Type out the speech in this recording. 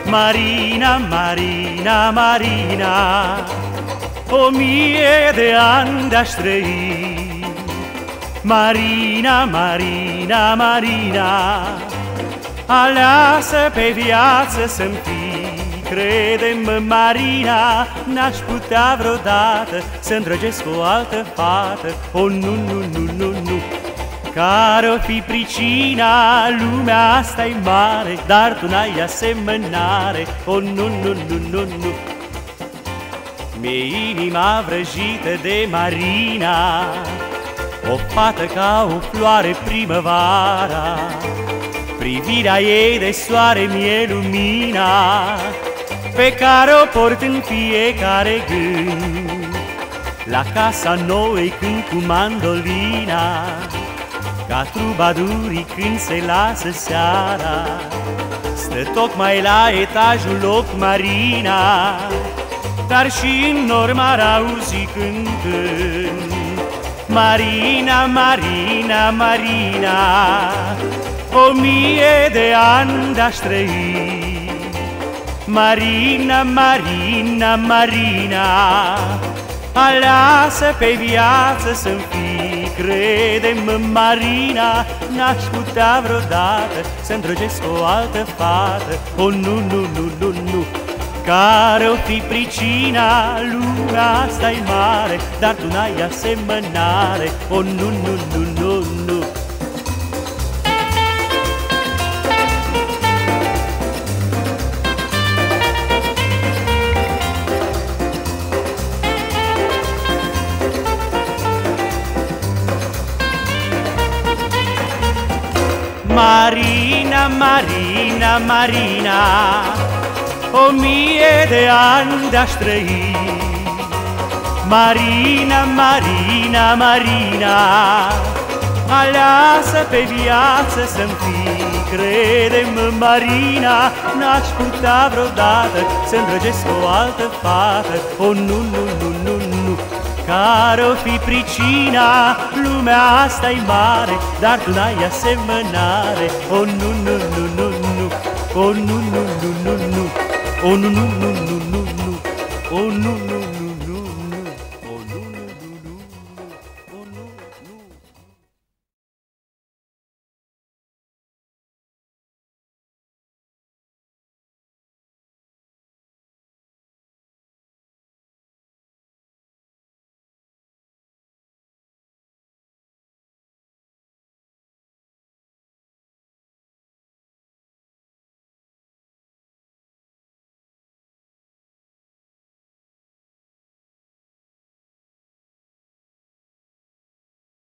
Marina, Marina, Marina, 1000 de ani de-aș trăi. Marina, Marina, Marina, aleasă pe viață să-mi fii. Crede-mă, Marina, n-aș putea vreodată să îndrăgesc o altă fată. O, nu, nu, nu, nu, nu. Care-o fi pricina, lumea asta-i mare, dar tu n-ai asemănare. O, nu, nu, nu, nu, nu. Mi-e inima vrăjită de Marina, o fată ca o floare primăvara. Privirea ei de soare mi-e lumina pe care o port în fiecare gând. La casa nouă când cu mandolina, ca trubadurii când se lasă seara. Stă tocmai la etajul 8 Marina, dar și în nor m-ar auzi cântând. Marina, Marina, Marina, 1000 de ani de-aș trăi. Marina, Marina, Marina, aleasă pe viață să-mi fii. Crede-mă, Marina, n-aș putea vreodată să îndrăgesc o altă fată. O, nu, nu, nu, nu, nu. Care-o fi pricina, lumea asta-i mare, dar tu n-ai asemănare. O, nu, nu, nu, nu, nu. Marina, Marina, Marina, 1000 de ani de-aș trăi. Marina, Marina, Marina, aleasă pe viață să-mi fii. Crede-mă, Marina, n-aș putea vreodată să îndrăgesc o altă fată. O, nu, nu, nu, nu, nu. Care-o fi pricina, lumea asta-i mare, dar tu n-ai asemănare. O, nu, nu, nu, nu, nu. O, nu, nu, nu, nu, nu. O, nu, nu, nu, nu, nu, nu. O, nu, nu, nu.